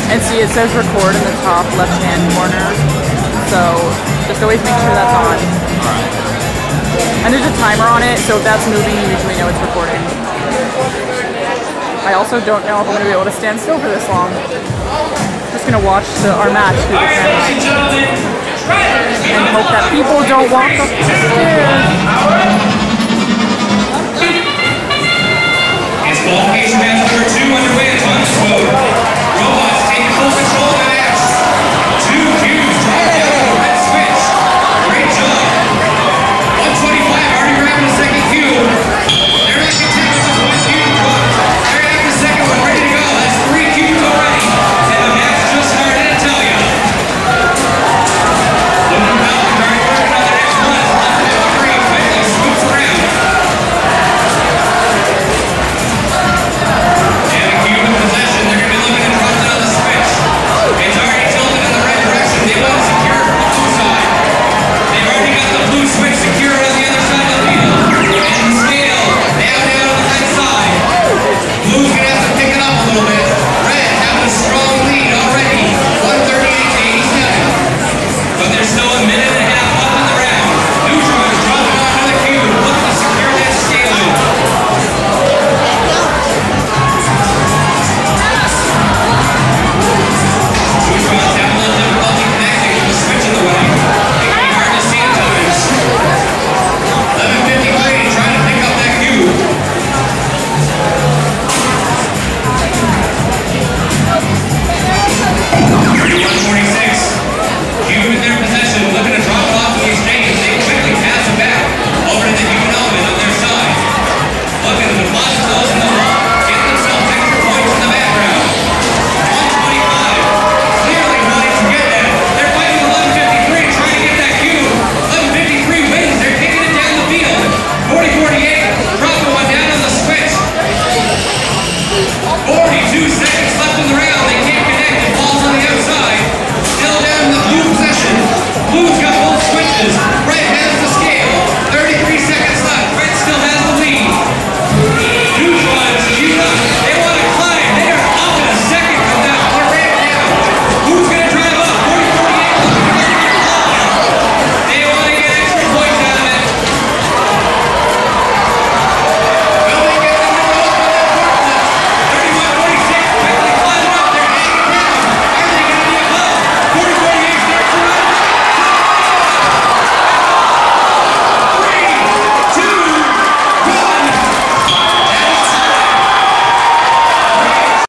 And see, it says record in the top left-hand corner, so just always make sure that's on. And there's a timer on it, so if that's moving, you usually know it's recording. I also don't know if I'm going to be able to stand still for this long. Just going to watch our match through the camera. And hope that people don't walk up the stairs. It's ball case match number 2 underway at Huntsville.